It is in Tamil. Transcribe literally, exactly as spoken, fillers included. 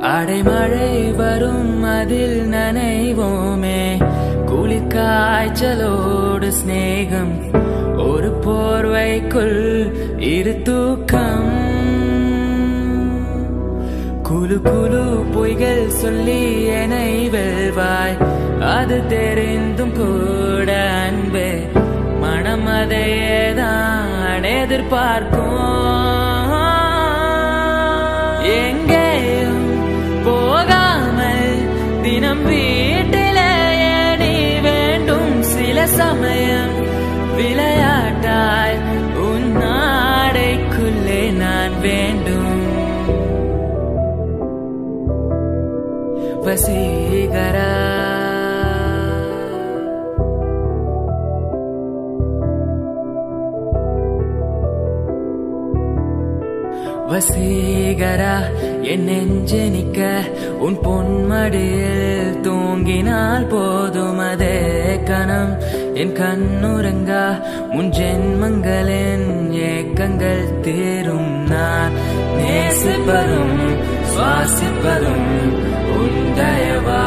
அடைமழை வரும் அதில் நனைவோமே குளிர் காய்ச்சலோடு ஸ்நேகம் ஒரு போர்வைக்குள் இரு தூக்கம் குழு குழு பொய்கள் சொல்லி என்னை வெல்வாய் அது தெரிந்தும் கூட அன்பே மனம் அதையேதான் எதிர்பார்க்கும் எங்கேயும் போகாமல் தினம் வீட்டிலேயே நீ வேண்டும் சில சமயம் விளையாட்டாய் உன் நாடைக்குள்ளே நான் வேண்டும் வசீகரா வசீகரா என் நெஞ்சனிக்க உன் பொன்மடியில் தூங்கினால் போதும் அதே கணம் என் கண்ணுறங்கா முன் ஜென்மங்களின் ஏக்கங்கள் தீரும் நான் நேசிப்பதும் சுவாசிப்பதும் உன் தயவா